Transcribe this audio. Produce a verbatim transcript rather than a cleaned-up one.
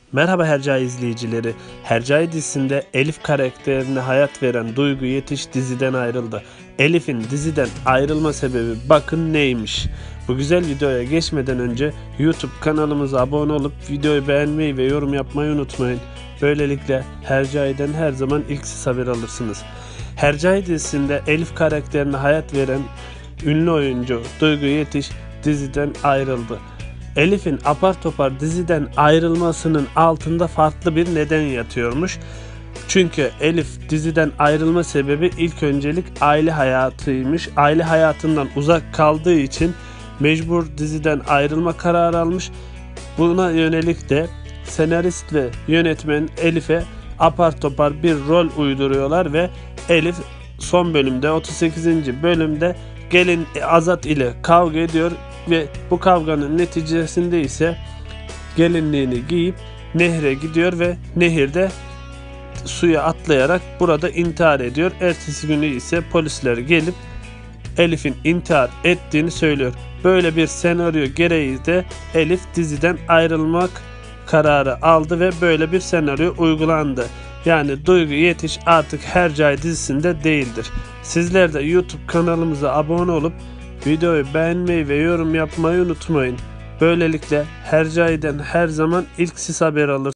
Merhaba Hercai izleyicileri. Hercai dizisinde Elif karakterine hayat veren Duygu Yetiş diziden ayrıldı. Elif'in diziden ayrılma sebebi bakın neymiş. Bu güzel videoya geçmeden önce YouTube kanalımıza abone olup videoyu beğenmeyi ve yorum yapmayı unutmayın. Böylelikle Hercai'den her zaman ilk siz haber alırsınız. Hercai dizisinde Elif karakterine hayat veren ünlü oyuncu Duygu Yetiş diziden ayrıldı. Elif'in apar topar diziden ayrılmasının altında farklı bir neden yatıyormuş. Çünkü Elif diziden ayrılma sebebi ilk öncelik aile hayatıymış. Aile hayatından uzak kaldığı için mecbur diziden ayrılma kararı almış. Buna yönelik de senarist ve yönetmen Elif'e apar topar bir rol uyduruyorlar ve Elif son bölümde otuz sekizinci bölümde gelin Azat ile kavga ediyor ve bu kavganın neticesinde ise gelinliğini giyip nehre gidiyor ve nehirde suya atlayarak burada intihar ediyor. Ertesi günü ise polisler gelip Elif'in intihar ettiğini söylüyor. Böyle bir senaryo gereği de Elif diziden ayrılmak kararı aldı ve böyle bir senaryo uygulandı. Yani Duygu Yetiş artık Hercai dizisinde değildir. Sizler de YouTube kanalımıza abone olup videoyu beğenmeyi ve yorum yapmayı unutmayın. Böylelikle Hercai'den her zaman ilk siz haber alırsınız.